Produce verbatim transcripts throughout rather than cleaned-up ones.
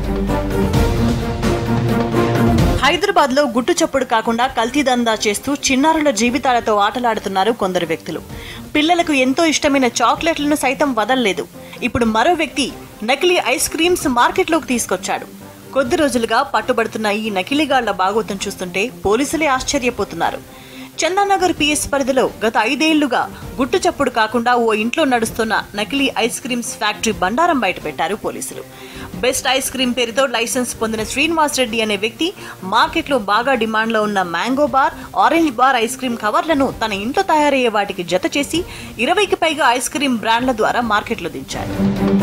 హైదరాబాద్ లో గుట్టు చప్పుడు కాకుండా కల్తీ దందా చేస్తూ చిన్నారుల జీవితాలతో ఆటలాడుతున్నారు కొందరు వ్యక్తులు. పిల్లలకు ఎంతో ఇష్టమైన చాక్లెట్లను సైతం వదలలేదు. ఇప్పుడు మరో వ్యక్తి నకిలీ ఐస్ క్రీమ్స్ మార్కెట్లోకి తీసుకొచ్చాడు. కొద్ది రోజులుగా పట్టుబడుతున్న ఈ నకిలీగాళ్ల బాగోతం చూస్తుంటే పోలీసులే ఆశ్చర్యపోతున్నారు. చందానగర్ పిఎస్ పరిధిలో గత ఐదేళ్లుగా గుట్టు చప్పుడు కాకుండా ఓ ఇంట్లో నడుస్తున్న నకిలీ ఐస్ క్రీమ్స్ ఫ్యాక్టరీ బండారం బయటపెట్టారు పోలీసులు. బెస్ట్ ఐస్ క్రీమ్ పేరుతో లైసెన్స్ పొందిన శ్రీనివాస్ రెడ్డి అనే వ్యక్తి మార్కెట్లో బాగా డిమాండ్లో ఉన్న mango bar, orange bar ice cream కవర్లను తన ఇంట్లో తయారయ్యే వాటికి జత చేసి ఇరవైకి పైగా ఐస్ క్రీమ్ బ్రాండ్ల ద్వారా మార్కెట్లో దించారు.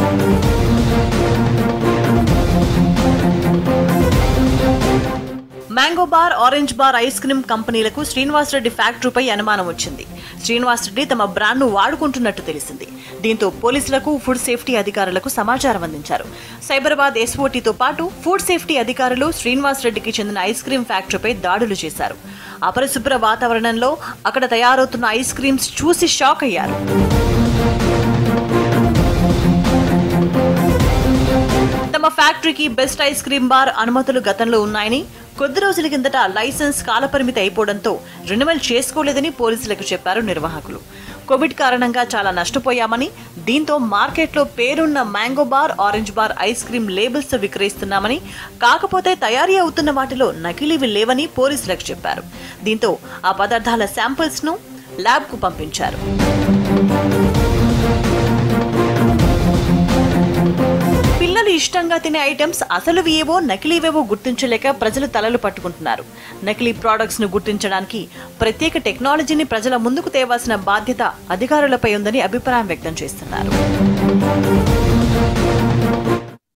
Mango bar, orange bar ice cream కంపెనీలకు శ్రీనివాస్ రెడ్డి ఫ్యాక్టరీపై అనుమానం వచ్చింది. శ్రీనివాస్ రెడ్డి తమ బ్రాండ్ను వాడుకుంటున్నట్టు తెలిసింది. దీంతో పోలీసులకు, ఫుడ్ సేఫ్టీ అధికారులకు సమాచారం అందించారు. సైబరాబాద్ ఎస్ఓటీతో పాటు ఫుడ్ సేఫ్టీ అధికారులు శ్రీనివాస్ రెడ్డికి చెందిన ఐస్ క్రీమ్ ఫ్యాక్టరీపై దాడులు చేశారు. అపరిశుభ్ర వాతావరణంలో అక్కడ తయారవుతున్న ఐస్ క్రీమ్స్ చూసి షాక్ అయ్యారు. తమ ఫ్యాక్టరీకి బెస్ట్ ఐస్ క్రీమ్ బార్ అనుమతులు గతంలో ఉన్నాయని, కొద్ది రోజుల కిందట లైసెన్స్ కాలపరిమితి అయిపోవడంతో రెన్యువల్ చేసుకోలేదని పోలీసులకు చెప్పారు నిర్వాహకులు. కోవిడ్ కారణంగా చాలా నష్టపోయామని, దీంతో మార్కెట్లో పేరున్న mango bar, orange bar ice cream labels విక్రయిస్తున్నామని, కాకపోతే తయారీ అవుతున్న వాటిలో నకిలీవి లేవని పోలీసులకు చెప్పారు. దీంతో ఆ పదార్థాల శాంపిల్స్ ను ల్యాబ్ కు పంపించారు. పిల్లలు ఇష్టంగా తినే ఐటమ్స్ అసలు ఏవో నకిలీవేవో గుర్తించలేక ప్రజలు తలలు పట్టుకుంటున్నారు. నకిలీ ప్రొడక్ట్స్ ను గుర్తించడానికి ప్రత్యేక టెక్నాలజీని ప్రజల ముందుకు తేవాల్సిన బాధ్యత అధికారులపై ఉందని అభిప్రాయం వ్యక్తం చేస్తున్నారు.